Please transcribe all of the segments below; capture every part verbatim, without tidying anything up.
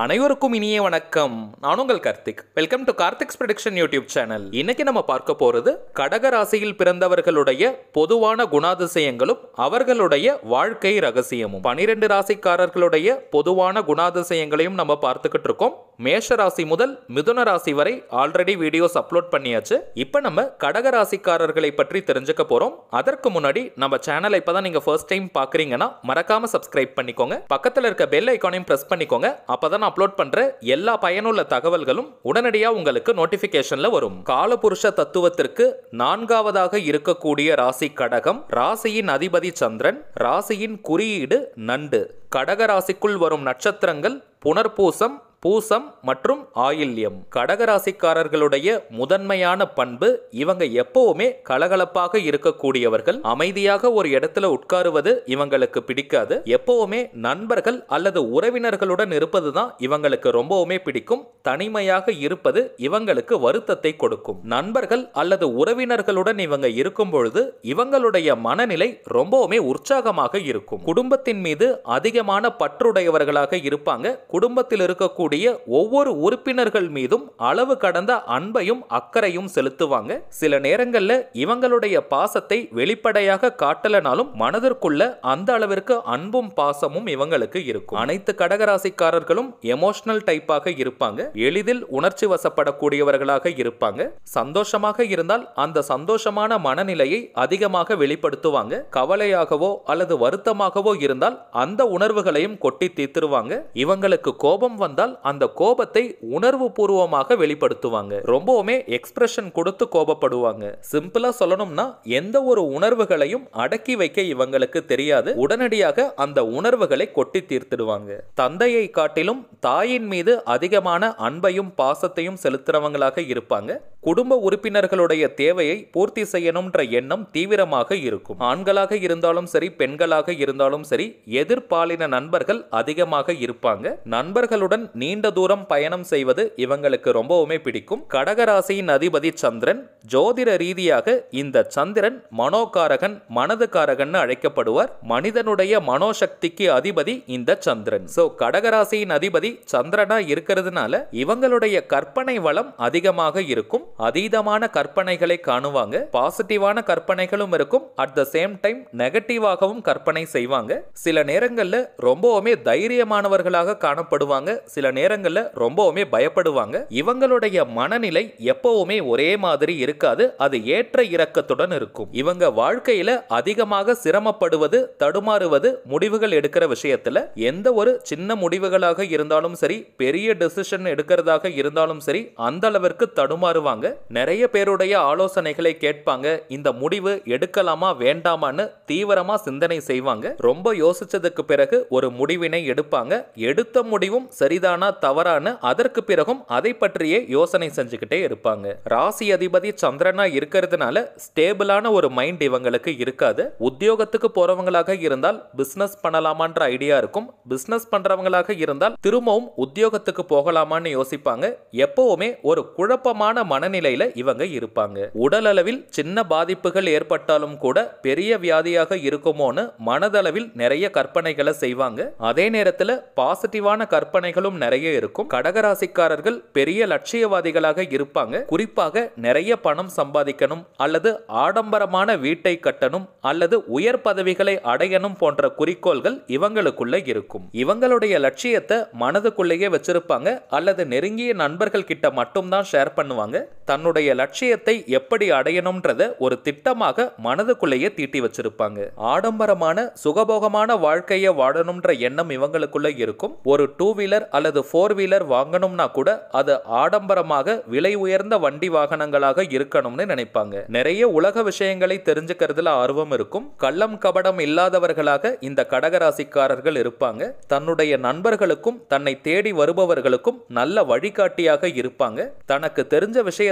அனைவருக்கும் இனிய வணக்கம். நான் உங்கள் Karthik. Welcome to Karthik's prediction YouTube channel. இன்னைக்கு நம்ம பார்க்க போறது கடக ராசியில் பிறந்தவர்களுடைய பொதுவான குணாதிசயங்களும் அவர்களுடைய வாழ்க்கை ரகசியமும். பனிரெண்டு ராசிக்காரர்களுடைய பொதுவான குணாதிசயங்களையும் நம்ம பார்த்துக்கிட்டு இருக்கோம். மேஷ ராசி முதல் மிதுன ராசி வரை ஆல்ரெடி வீடியோஸ் அப்லோட் பண்ணியாச்சு. இப்போ நம்ம கடக ராசிக்காரர்களை பற்றி தெரிஞ்சுக்க போறோம். அதற்கு முன்னாடி நம்ம சேனலை இப்பதான் நீங்க ஃபர்ஸ்ட் டைம் பாக்குறீங்கன்னா மறக்காம சப்ஸ்கிரைப் பண்ணிக்கோங்க. பக்கத்துல இருக்க பெல் ஐகானையும் பிரஸ் பண்ணிக்கோங்க. அப்பதான் அப்லோட் பண்ற எல்லா பயனுள்ள தகவல்களும் உடனடியாக உங்களுக்கு நோட்டிபிகேஷன்ல வரும். காலபுருஷ தத்துவத்திற்கு நான்காவதாக இருக்கக்கூடிய ராசி கடகம். ராசியின் அதிபதி சந்திரன். ராசியின் குறியீடு நண்டு. கடக ராசிக்குள் வரும் நட்சத்திரங்கள் புனர்பூசம், பூசம் மற்றும் ஆயில்யம். கடகராசிக்காரர்களுடைய முதன்மையான பண்பு இவங்க எப்பவுமே கலகலப்பாக இருக்கக்கூடியவர்கள். அமைதியாக ஒரு இடத்துல உட்காருவது இவங்களுக்கு பிடிக்காது. எப்பவுமே நண்பர்கள் அல்லது உறவினர்களுடன் இருப்பதுதான் இவங்களுக்கு ரொம்பவுமே பிடிக்கும். தனிமையாக இருப்பது இவங்களுக்கு வருத்தத்தை கொடுக்கும். நண்பர்கள் அல்லது உறவினர்களுடன் இவங்க இருக்கும் பொழுது இவங்களுடைய மனநிலை ரொம்பவுமே உற்சாகமாக இருக்கும். குடும்பத்தின் மீது அதிகமான பற்றுடையவர்களாக இருப்பாங்க. குடும்பத்தில் இருக்கக்கூடிய ஒவ்வொரு உறுப்பினர்கள் மீதும் அளவு கடந்த அன்பையும் அக்கறையும் செலுத்துவாங்க. சில நேரங்கள்ல இவங்களுடைய பாசத்தை வெளிப்படையாக காட்டலனாலும் மனதிற்குள்ள அந்த அளவிற்கு அன்பும் பாசமும் இவங்களுக்கு இருக்கும். அனைத்து கடகராசிக்காரர்களும் எமோஷனல் டைப்பாக இருப்பாங்க. எளிதில் உணர்ச்சி வசப்படக்கூடியவர்களாக இருப்பாங்க. சந்தோஷமாக இருந்தால் அந்த சந்தோஷமான மனநிலையை அதிகமாக வெளிப்படுத்துவாங்க. கவலையாகவோ அல்லது வருத்தமாகவோ இருந்தால் அந்த உணர்வுகளையும் கொட்டி தீர்த்துருவாங்க. இவங்களுக்கு கோபம் வந்தால் அந்த கோபத்தை உணர்வு பூர்வமாக வெளிப்படுத்துவாங்க. ரொம்பவுமே எக்ஸ்பிரஷன் கொடுத்து கோபப்படுவாங்க. சிம்பிளா சொல்லணும்னா எந்த ஒரு உணர்வுகளையும் அடக்கி வைக்க இவங்களுக்கு தெரியாது. உடனடியாக அந்த உணர்வுகளை கொட்டி தீர்த்திடுவாங்க. தந்தையை காட்டிலும் தாயின் மீது அதிகமான அன்பையும் பாசத்தையும் செலுத்துறவங்களாக இருப்பாங்க. குடும்ப உறுப்பினர்களுடைய தேவையை பூர்த்தி செய்யணும்ன்ற எண்ணம் தீவிரமாக இருக்கும். ஆண்களாக இருந்தாலும் சரி, பெண்களாக இருந்தாலும் சரி, எதிர்பாலின நண்பர்கள் அதிகமாக இருப்பாங்க. நண்பர்களுடன் நீண்ட தூரம் பயணம் செய்வது இவங்களுக்கு ரொம்பவுமே பிடிக்கும். கடகராசியின் அதிபதி சந்திரன். ஜோதிட ரீதியாக இந்த சந்திரன் மனோகாரகன், மனதுகாரகன் அழைக்கப்படுவார். மனிதனுடைய மனோசக்திக்கு அதிபதி இந்த சந்திரன். சோ கடகராசியின் அதிபதி சந்திரனா இருக்கிறதுனால இவங்களுடைய கற்பனை வளம் அதிகமாக இருக்கும். அதீதமான கற்பனைகளை காணுவாங்க. பாசிட்டிவான கற்பனைகளும் இருக்கும். அட் த சேம் டைம் நெகட்டிவாகவும் கற்பனை செய்வாங்க. சில நேரங்கள்ல ரொம்பவுமே தைரியமானவர்களாக காணப்படுவாங்க. சில நேரங்கள்ல ரொம்பவுமே பயப்படுவாங்க. இவங்களுடைய மனநிலை எப்பவுமே ஒரே மாதிரி இருக்காது. அது ஏற்ற இறக்கத்துடன் இருக்கும். இவங்க வாழ்க்கையில அதிகமாக சிரமப்படுவது, தடுமாறுவது முடிவுகள் எடுக்கிற விஷயத்துல. எந்த ஒரு சின்ன முடிவுகளாக இருந்தாலும் சரி, பெரிய டெசிஷன் எடுக்கிறதாக இருந்தாலும் சரி, அந்த அளவிற்கு தடுமாறுவாங்க. நிறைய பேருடைய ஆலோசனைகளை கேட்பாங்க. இந்த முடிவு எடுக்கலாமா வேண்டாமான்னு தீவிரமா சிந்தனை செய்வாங்க. ரொம்ப யோசிச்சதுக்கு பிறகு ஒரு முடிவினை எடுப்பாங்க. எடுத்த முடிவும் சரிதானா தவறான அதற்கு பிறகும் அதை பற்றியே யோசனை செஞ்சுக்கிட்டே இருப்பாங்க. ராசி அதிபதி சந்திரனா இருக்கிறதுனால ஸ்டேபிளான ஒரு மைண்ட் இவங்களுக்கு இருக்காது. உத்தியோகத்துக்கு போறவங்களாக இருந்தால் பிசினஸ் பண்ணலாமான்ற ஐடியா இருக்கும். பிசினஸ் பண்றவங்களாக இருந்தால் திரும்பவும் உத்தியோகத்துக்கு போகலாமான்னு யோசிப்பாங்க. எப்பவுமே ஒரு குழப்பமான மனநிலையில இவங்க இருப்பாங்க. உடல் அளவில் சின்ன பாதிப்புகள் ஏற்பட்டாலும் கூட பெரிய வியாதியாக இருக்குமோன்னு மனதளவில் நிறைய கற்பனைகளை செய்வாங்க. அதே நேரத்தில் பாசிட்டிவான கற்பனைகளும் நிறைய இருக்கும். கடகராசிக்காரர்கள் பெரிய லட்சியவாதிகளாக இருப்பாங்க. குறிப்பாக நிறைய பணம் சம்பாதிக்கணும் அல்லது ஆடம்பரமான வீட்டை கட்டணும் அல்லது உயர் பதவிகளை அடையணும் போன்ற குறிக்கோள்கள் இவங்களுக்குள்ள இருக்கும். இவங்களுடைய லட்சியத்தை மனதுக்குள்ளேயே வச்சிருப்பாங்க அல்லது நெருங்கிய நண்பர்கள் கிட்ட மட்டும்தான் ஷேர் பண்ணுவாங்க. தன்னுடைய லட்சியத்தை எப்படி அடையணும்ன்றத ஒரு திட்டமாக மனதுக்குள்ளேயே தீட்டி வச்சிருப்பாங்க. ஆடம்பரமான சுகபோகமான வாழ்க்கையை வாழணும்ன்ற எண்ணம் இவங்களுக்குள்ள இருக்கும். ஒரு டூ வீலர் அல்லது ஃபோர் வீலர் வாங்கணும்னா கூட அது ஆடம்பரமாக விலை உயர்ந்த வண்டி வாகனங்களாக இருக்கணும்னு நினைப்பாங்க. நிறைய உலக விஷயங்களை தெரிஞ்சுக்கிறதுல ஆர்வம் இருக்கும். கள்ளம் கபடம் இல்லாதவர்களாக இந்த கடகராசிக்காரர்கள் இருப்பாங்க. தன்னுடைய நண்பர்களுக்கும் தன்னை தேடி வருபவர்களுக்கும் நல்ல வழிகாட்டியாக இருப்பாங்க. தனக்கு தெரிஞ்ச விஷயத்தை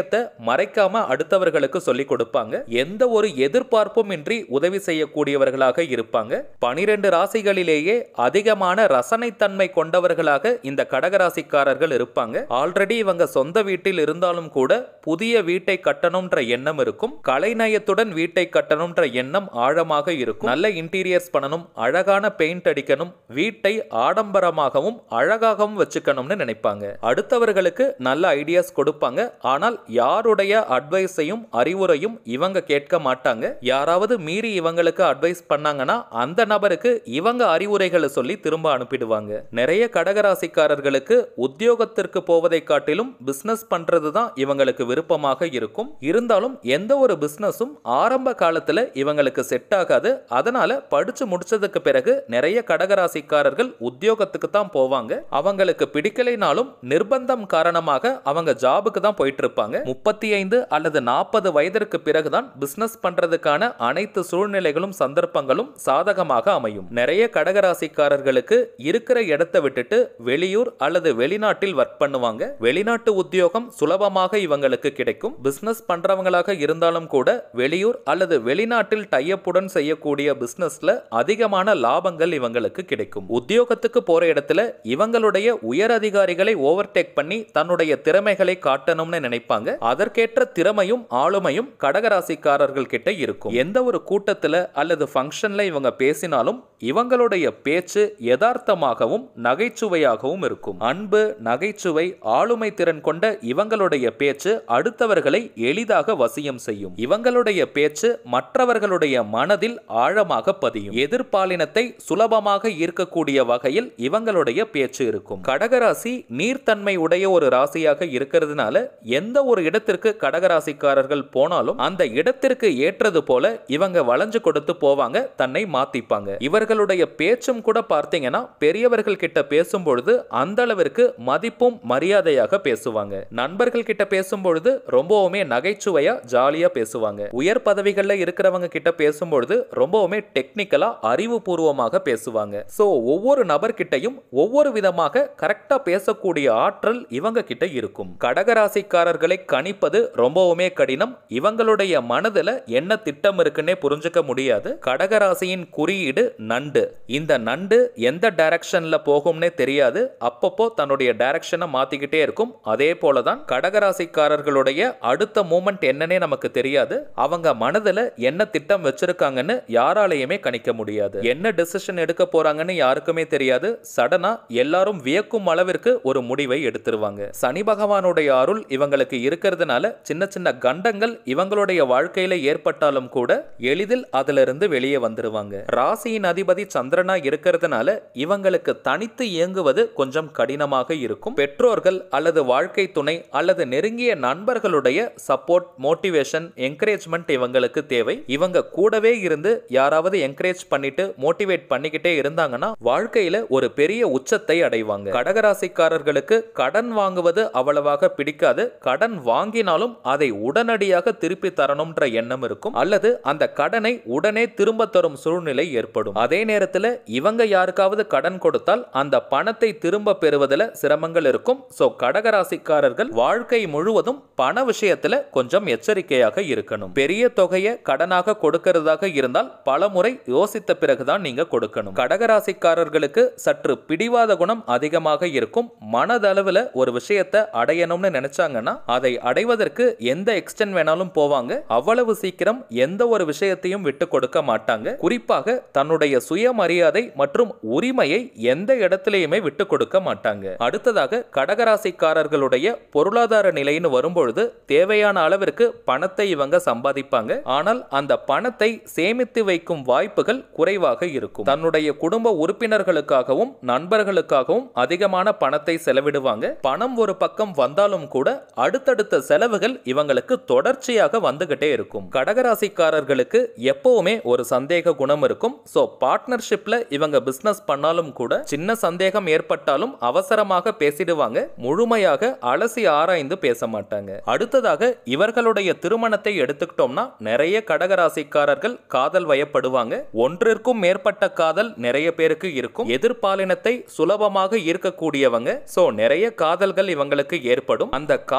விஷயத்தை மறைக்காம அடுத்தவர்களுக்கு சொல்லிக் கொடுப்பாங்க. எந்த ஒரு எதிர்பார்ப்பும் இன்றி உதவி செய்யக்கூடியவர்களாக இருப்பாங்க. பனிரெண்டு ராசிகளிலேயே அதிகமான ரசனைத்தன்மை கொண்டவர்களாக இந்த கடகராசிக்காரர்கள் இருப்பாங்க. ஆல்ரெடி இவங்க சொந்த வீட்டில் இருந்தாலும் கூட புதிய வீட்டை கட்டணும்ன்ற எண்ணம் இருக்கும். கலைநயத்துடன் வீட்டை கட்டணும்ன்ற எண்ணம் ஆழமாக இருக்கும். நல்ல இன்டீரியர்ஸ் பண்ணணும், அழகான பெயிண்ட் அடிக்கணும், வீட்டை ஆடம்பரமாகவும் அழகாகவும் வச்சுக்கணும்னு நினைப்பாங்க. அடுத்தவர்களுக்கு நல்ல ஐடியாஸ் கொடுப்பாங்க. ஆனால் யாருடைய அட்வைஸையும் அறிவுரையும் இவங்க கேட்க மாட்டாங்க. யாராவது மீறி இவங்களுக்கு அட்வைஸ் பண்ணாங்கன்னா அந்த நபருக்கு இவங்க அறிவுரைகளை சொல்லி திரும்ப அனுப்பிடுவாங்க. நிறைய கடகராசிக்காரர்களுக்கு உத்தியோகத்திற்கு போவதை காட்டிலும் பிசினஸ் பண்றது தான் இவங்களுக்கு விருப்பமாக இருக்கும். இருந்தாலும் எந்த ஒரு பிசினஸும் ஆரம்ப காலத்துல இவங்களுக்கு செட் ஆகாது. அதனால படிச்சு முடிச்சதுக்கு பிறகு நிறைய கடகராசிக்காரர்கள் உத்தியோகத்துக்கு தான் போவாங்க. அவங்களுக்கு பிடிக்கலைனாலும் நிர்பந்தம் காரணமாக அவங்க ஜாபுக்கு தான் போயிட்டு இருப்பாங்க. முப்பத்தி ஐந்து அல்லது நாற்பது வயதிற்கு பிறகுதான் பிசினஸ் பண்றதுக்கான அனைத்து சூழ்நிலைகளும் சந்தர்ப்பங்களும் சாதகமாக அமையும். நிறைய கடகராசிக்காரர்களுக்கு இருக்கிற இடத்தை விட்டுட்டு வெளியூர் அல்லது வெளிநாட்டில் ஒர்க் பண்ணுவாங்க. வெளிநாட்டு உத்தியோகம் சுலபமாக இவங்களுக்கு கிடைக்கும். பிசினஸ் பண்றவங்களாக இருந்தாலும் கூட வெளியூர் அல்லது வெளிநாட்டில் டையப்புடன் செய்யக்கூடிய பிசினஸ்ல அதிகமான லாபங்கள் இவங்களுக்கு கிடைக்கும். உத்தியோகத்துக்கு போற இடத்துல இவங்களுடைய உயர் அதிகாரிகளை ஓவர்டேக் பண்ணி தன்னுடைய திறமைகளை காட்டணும்னு நினைப்பாங்க. அதற்கேற்ற திறமையும் ஆளுமையும் கடகராசிக்காரர்கள் கிட்ட இருக்கும். எந்த ஒரு கூட்டத்துல அல்லது ஃபங்க்ஷன்ல இவங்க பேசினாலும் இவங்களுடைய பேச்சு யதார்த்தமாகவும் நகைச்சுவையாகவும் இருக்கும். அன்பு, நகைச்சுவை, ஆளுமை திறன் கொண்ட இவங்களுடைய பேச்சு அடுத்தவர்களை எளிதாக வசியம் செய்யும். இவங்களுடைய பேச்சு மற்றவர்களுடைய மனதில் ஆழமாக பதியும். எதிர்பாலினத்தை சுலபமாக ஈர்க்கக்கூடிய வகையில் இவங்களுடைய பேச்சு இருக்கும். கடகராசி நீர்த்தன்மை உடைய ஒரு ராசியாக இருக்கிறதுனால எந்த ஒரு இடத்திற்கு கடகராசிக்காரர்கள் போனாலும் அந்த இடத்திற்கு ஏற்றது போல இவங்க வளைஞ்சு கொடுத்து போவாங்க, தன்னை மாத்திப்பாங்க. இவர்களுடைய பேச்சும் கூட பார்த்தீங்கன்னா பெரியவர்கள் கிட்ட பேசும்பொழுது அந்த அளவிற்கு மதிப்பும் மரியாதையாக பேசுவாங்க. நண்பர்கள் கிட்ட பேசும்பொழுது ரொம்பவுமே நகைச்சுவையா ஜாலியா பேசுவாங்க. உயர் பதவிகள்ல இருக்கிறவங்க கிட்ட பேசும்பொழுது ரொம்பவுமே டெக்னிக்கலா அறிவுபூர்வமாக பேசுவாங்க. சோ ஒவ்வொரு நபர்கிட்டையும் ஒவ்வொரு விதமாக கரெக்டா பேசக்கூடிய ஆற்றல் இவங்க கிட்ட இருக்கும். கடகராசிக்காரர்களை கணிப்பது ரொம்பவுமே கடினம். இவங்களுடைய மனதுல என்ன திட்டம் இருக்குன்னே புரிஞ்சுக்க முடியாது. கடகராசியின் குறியீடு நண்டு. இந்த நண்டு எந்த டைரக்ஷன்ல போகும்னே தெரியாது. அப்பப்போ தன்னுடைய டைரக்ஷனை மாத்திக்கிட்டே இருக்கும். அதே போலதான் கடகராசிக்காரர்களுடைய அடுத்த மூமெண்ட் என்னன்னே நமக்கு தெரியாது. அவங்க மனதுல என்ன திட்டம் வச்சிருக்காங்கன்னு யாராலையுமே கணிக்க முடியாது. என்ன டிசிஷன் எடுக்க போறாங்கன்னு யாருக்குமே தெரியாது. சடனா எல்லாரும் வியக்கும் அளவிற்கு ஒரு முடிவை எடுத்துருவாங்க. சனி பகவானுடைய அருள் இவங்களுக்கு இருக்கிறதுனால சின்ன சின்ன கண்டங்கள் இவங்களுடைய வாழ்க்கையில ஏற்பட்டாலும் கூட எளிதில் அதிலிருந்து வெளியே வந்துருவாங்க. ராசியின் அதிபதி சந்திரனா இருக்கிறதுனால இவங்களுக்கு தனித்து இயங்குவது கொஞ்சம் கடினமாக இருக்கும். பெற்றோர்கள் அல்லது வாழ்க்கை துணை அல்லது நெருங்கிய நண்பர்களுடைய சப்போர்ட், மோட்டிவேஷன், என்கரேஜ்மெண்ட் இவங்களுக்கு தேவை. இவங்க கூடவே இருந்து யாராவது என்கரேஜ் பண்ணிட்டு மோட்டிவேட் பண்ணிக்கிட்டே இருந்தாங்கன்னா வாழ்க்கையில ஒரு பெரிய உச்சத்தை அடைவாங்க. கடகராசிக்காரர்களுக்கு கடன் வாங்குவது அவ்வளவாக பிடிக்காது. கடன் வாங்கினாலும் அதை உடனடியாக திருப்பி தரணும்ன்ற எண்ணம் இருக்கும். அல்லது அந்த கடனை உடனே திரும்ப தரும் சூழ்நிலை ஏற்படும். அதே நேரத்தில் இவங்க யாருக்காவது கடன் கொடுத்தால் அந்த பணத்தை திரும்ப பெறுவதில் சிரமங்கள் இருக்கும். சோ கடகராசிக்காரர்கள் வாழ்க்கை முழுவதும் பண விஷயத்துல கொஞ்சம் எச்சரிக்கையாக இருக்கணும். பெரிய தொகையை கடனாக கொடுக்கிறதாக இருந்தால் பல முறை யோசித்த பிறகுதான் நீங்க கொடுக்கணும். கடகராசிக்காரர்களுக்கு சற்று பிடிவாத குணம் அதிகமாக இருக்கும். மனதளவில் ஒரு விஷயத்தை அடையணும்னு நினைச்சாங்கன்னா அதை அடைவதற்கு எந்த எக்ஸ்டென்ட் வேணாலும் போவாங்க. அவ்வளவு சீக்கிரம் எந்த ஒரு விஷயத்தையும் விட்டு கொடுக்க மாட்டாங்க. குறிப்பாக தன்னுடைய சுயமரியாதை மற்றும் உரிமையை எந்த இடத்திலையுமே விட்டு கொடுக்க மாட்டாங்க. அடுத்ததாக கடகராசிக்காரர்களுடைய பொருளாதார நிலைன்னு வரும்பொழுது தேவையான அளவிற்கு பணத்தை இவங்க சம்பாதிப்பாங்க. ஆனால் அந்த பணத்தை சேமித்து வைக்கும் வாய்ப்புகள் குறைவாக இருக்கும். தன்னுடைய குடும்ப உறுப்பினர்களுக்காகவும் நண்பர்களுக்காகவும் அதிகமான பணத்தை செலவிடுவாங்க. பணம் ஒரு பக்கம் வந்தாலும் கூட அடுத்தடுத்த செலவுகள் இவங்களுக்கு தொடர்ச்சியாக வந்துகிட்டே இருக்கும். கடகராசிக்காரர்களுக்கு எப்பவுமே ஒரு சந்தேக குணம் இருக்கும். சோ பார்ட்னர்ஷிப்ல இவங்க பிசினஸ் பண்ணாலும் கூட சின்ன சந்தேகம் ஏற்பட்டாலும் அவசரமாக பேசிடுவாங்க. முழுமையாக அலசி ஆராய்ந்து பேச மாட்டாங்க. அடுத்ததாக இவர்களுடைய திருமணத்தை எடுத்துக்கிட்டோம்னா நிறைய கடகராசிக்காரர்கள் காதல் வயப்படுவாங்க. ஒன்றிற்கும் மேற்பட்ட காதல் நிறைய பேருக்கு இருக்கும். எதிர்பாலினத்தை சுலபமாக ஈர்க்கக்கூடியவங்க. சோ நிறைய காதல்கள் இவங்களுக்கு ஏற்படும். அந்த காதல்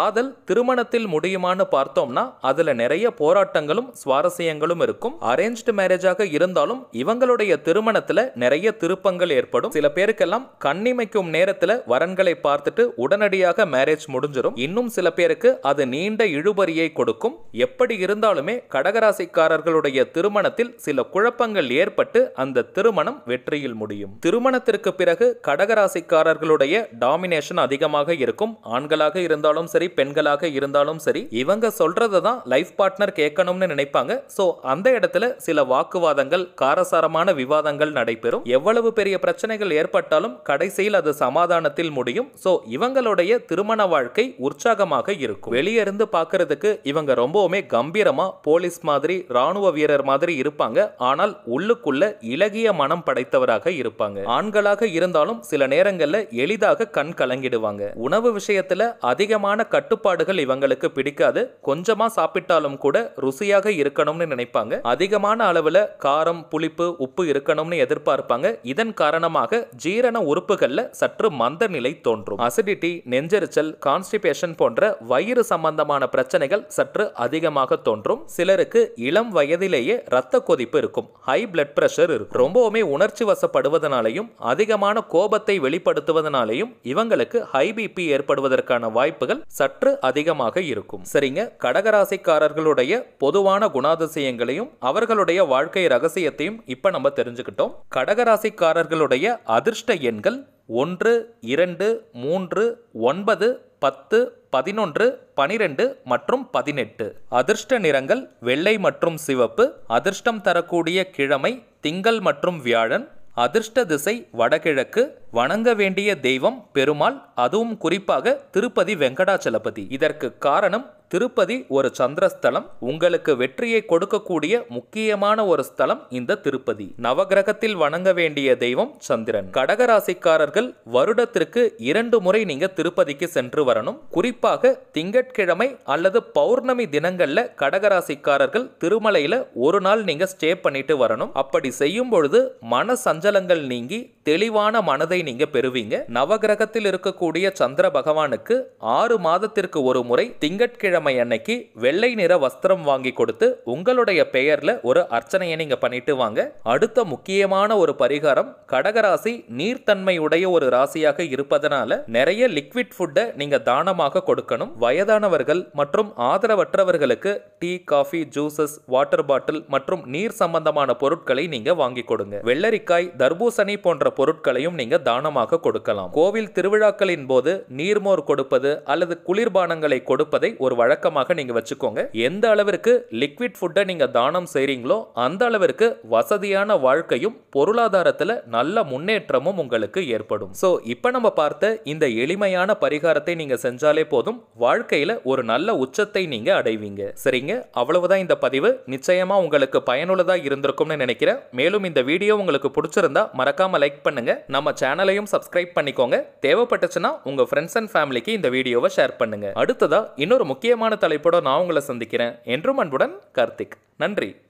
திருமணத்தில் முடியுமான்னு பார்த்தோம்னா அதுல நிறைய போராட்டங்களும் சுவாரஸ்யங்களும் இருக்கும். அரேஞ்ச்டு மேரேஜாக இருந்தாலும் இவங்களுடைய திருமணத்துல நிறைய திருப்பங்கள் ஏற்படும். சில பேருக்கெல்லாம் கண்ணிமைக்கும் நேரத்துல வரன்களை பார்த்துட்டு உடனடியாக மேரேஜ் முடிஞ்சிடும். இன்னும் சில பேருக்கு அது நீண்ட இழுபறியை கொடுக்கும். எப்படி இருந்தாலுமே கடகராசிக்காரர்களுடைய திருமணத்தில் சில குழப்பங்கள் ஏற்பட்டு அந்த திருமணம் வெற்றியில் முடியும். திருமணத்திற்கு பிறகு கடகராசிக்காரர்களுடைய டாமினேஷன் அதிகமாக இருக்கும். ஆண்களாக இருந்தாலும் சரி, பெண்களாக இருந்தாலும் சரி, இவங்க சொல்றதை தான் லைஃப் பார்ட்னர் கேட்கணும்னு நினைப்பாங்க. சோ அந்த இடத்துல சில வாக்குவாதங்கள், காரசாரமான விவாதங்கள் நடைபெறும். எவ்வளவு பெரிய பிரச்சனைகள் ஏற்பட்டாலும் கடைசியில் அது சமாதானத்தில் முடியும். சோ இவங்களுடைய திருமண வாழ்க்கை உற்சாகமாக இருக்கும். வெளியே இருந்து பார்க்கிறதுக்கு இவங்க ரொம்பவுமே கம்பீரமா போலீஸ் மாதிரி, ராணுவ வீரர் மாதிரி இருப்பாங்க. ஆனால் உள்ளுக்குள்ள இலகிய மனம் படைத்தவராக இருப்பாங்க. ஆண்களாக இருந்தாலும் சில நேரங்கள்ல எளிதாக கண் கலங்கிடுவாங்க. உணவு விஷயத்துல அதிகமான கட்டுப்பாடுகள் இவங்களுக்கு பிடிக்காது. கொஞ்சமா சாப்பிட்டாலும் கூட ருசியாக இருக்கணும்னு நினைப்பாங்க. அதிகமான அளவுல காரம், புளிப்பு, உப்பு இருக்கணும்னு எதிர்பார்ப்பாங்க. இதன் காரணமாக ஜீரண உறுப்புகள்ல சற்று மந்த நிலை தோன்றும். அசிடிட்டி, நெஞ்செரிச்சல், கான்ஸ்டிபேஷன் போன்ற வயிறு சம்பந்தமான பிரச்சனைகள் சற்று அதிகமாக தோன்றும். சிலருக்கு இளம் வயதிலேயே ரத்த கொதிப்பு இருக்கும். ஹை பிளட் பிரஷர் இருக்கும். ரொம்பவுமே உணர்ச்சி வசப்படுவதனாலையும் அதிகமான கோபத்தை வெளிப்படுத்துவதனாலையும் இவங்களுக்கு ஹை பிபி ஏற்படுவதற்கான வாய்ப்புகள் சற்று அதிகமாக இருக்கும். சரிங்க, கடகராசிக்காரர்களுடைய பொதுவான குணாதிசயங்களையும் அவர்களுடைய வாழ்க்கை ரகசியத்தையும் இப்ப நம்ம தெரிஞ்சுக்கிட்டோம். கடகராசிக்காரர்களுடைய அதிர்ஷ்ட எண்கள் ஒன்று, இரண்டு, மூன்று, ஒன்பது, பத்து, பதினொன்று, பனிரெண்டு மற்றும் பதினெட்டு. அதிர்ஷ்ட நிறங்கள் வெள்ளை மற்றும் சிவப்பு. அதிர்ஷ்டம் தரக்கூடிய கிழமை திங்கள் மற்றும் வியாழன். அதிர்ஷ்ட திசை வடகிழக்கு. வணங்க வேண்டிய தெய்வம் பெருமாள், அதுவும் குறிப்பாக திருப்பதி வெங்கடாச்சலபதி. இதற்கு காரணம் திருப்பதி ஒரு சந்திரஸ்தலம். உங்களுக்கு வெற்றியை கொடுக்கக்கூடிய முக்கியமான ஒரு ஸ்தலம் இந்த திருப்பதி. நவகிரகத்தில் வணங்க வேண்டிய தெய்வம் சந்திரன். கடகராசிக்காரர்கள் வருடத்திற்கு இரண்டு முறை நீங்க திருப்பதிக்கு சென்று வரணும். குறிப்பாக திங்கட்கிழமை அல்லது பௌர்ணமி தினங்கள்ல கடகராசிக்காரர்கள் திருமலையில ஒரு நாள் நீங்க ஸ்டே பண்ணிட்டு வரணும். அப்படி செய்யும் பொழுது மன சஞ்சலங்கள் நீங்கி தெளிவான மனதை நீங்க பெறுவீங்க. நவகிரகத்தில் இருக்கக்கூடிய சந்திர பகவானுக்கு ஆறு மாதத்திற்கு ஒரு முறை திங்கட்கிழமை அன்னைக்கு வெள்ளை நிற வஸ்திரம் வாங்கி கொடுத்து உங்களுடைய பெயர்ல ஒரு அர்ச்சனையை நீங்க பண்ணிட்டு வாங்க. அடுத்த முக்கியமான ஒரு பரிகாரம், கடகராசி நீர்த்தன்மை உடைய ஒரு ராசியாக இருப்பதனால நிறைய லிக்விட் ஃபுட்டை நீங்க தானமாக கொடுக்கணும். வயதானவர்கள் மற்றும் ஆதரவற்றவர்களுக்கு tea, coffee, juices, water bottle மற்றும் நீர் சம்பந்தமான பொருட்களை நீங்க வாங்கி கொடுங்க. வெள்ளரிக்காய், தர்பூசணி போன்ற பொருட்களையும் நீங்க தானமாக கொடுக்கலாம். கோவில் திருவிழாக்களின் போது நீர்மோர் கொடுப்பது அல்லது குளிர்பானங்களை கொடுப்பதை ஒரு வழக்கமாக நீங்க வச்சுக்கோங்க. எந்த அளவிற்கு லிக்விட் ஃபுட்டை நீங்க தானம் செய்றீங்களோ அந்த அளவிற்கு வசதியான வாழ்க்கையும் பொருளாதாரத்துல நல்ல முன்னேற்றமும் உங்களுக்கு ஏற்படும். சோ இப்ப நம்ம பார்த்த இந்த எளிமையான பரிகாரத்தை நீங்க செஞ்சாலே போதும், வாழ்க்கையில ஒரு நல்ல உச்சத்தை நீங்க அடைவீங்க. சரிங்க, அவ்வளவுதான் இந்த பதிவு. நிச்சயமா உங்களுக்கு பயனுள்ளதா இருந்திருக்கும்னு நினைக்கிறேன். மேலும் இந்த வீடியோ உங்களுக்கு பிடிச்சிருந்தா மறக்காம லைக் பண்ணுங்க. நம்ம சேனலையும் சப்ஸ்கிரைப் பண்ணிக்கோங்க. தேவைப்பட்டுச்சுன்னா உங்க ஃப்ரெண்ட்ஸ் அண்ட் ஃபேமிலிக்கு இந்த வீடியோவை ஷேர் பண்ணுங்க. அடுத்ததா இன்னொரு முக்கியமான தலைப்போட நான் உங்களை சந்திக்கிறேன். என்றும் அன்புடன் கார்த்திக். நன்றி.